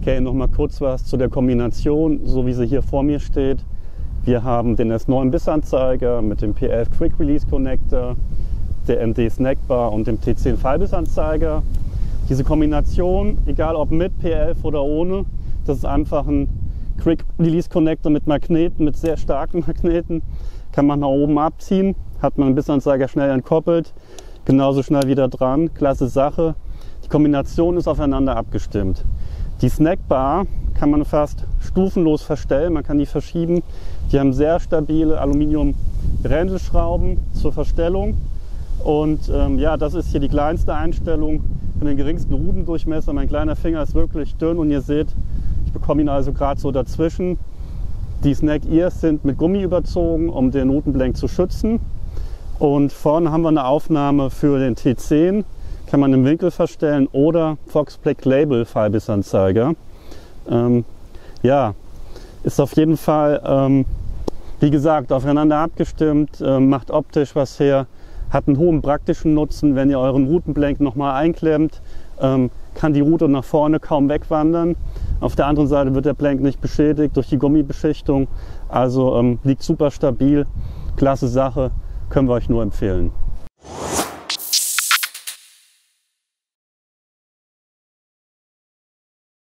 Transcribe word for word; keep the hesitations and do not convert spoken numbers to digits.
Okay, nochmal kurz was zu der Kombination, so wie sie hier vor mir steht. Wir haben den S neun Bissanzeiger mit dem P elf Quick Release Connector, der M D Snackbar und dem T zehn Fallbissanzeiger. Diese Kombination, egal ob mit P elf oder ohne, das ist einfach ein Quick Release Connector mit Magneten, mit sehr starken Magneten. Kann man nach oben abziehen, hat man den Bissanzeiger schnell entkoppelt, genauso schnell wieder dran, klasse Sache. Die Kombination ist aufeinander abgestimmt. Die Snackbar kann man fast stufenlos verstellen, man kann die verschieben. Die haben sehr stabile Aluminium-Rändelschrauben zur Verstellung. Und ähm, ja, das ist hier die kleinste Einstellung von den geringsten Rudendurchmesser. Mein kleiner Finger ist wirklich dünn und ihr seht, ich bekomme ihn also gerade so dazwischen. Die Snack Ears sind mit Gummi überzogen, um den Routenblank zu schützen. Und vorne haben wir eine Aufnahme für den T zehn. Kann man im Winkel verstellen oder Fox Black Label Fallbissanzeiger. Ähm, ja, ist auf jeden Fall, ähm, wie gesagt, aufeinander abgestimmt, äh, macht optisch was her, hat einen hohen praktischen Nutzen. Wenn ihr euren Routenblank nochmal einklemmt, ähm, kann die Route nach vorne kaum wegwandern. Auf der anderen Seite wird der Blank nicht beschädigt durch die Gummibeschichtung. Also ähm, liegt super stabil, klasse Sache, können wir euch nur empfehlen.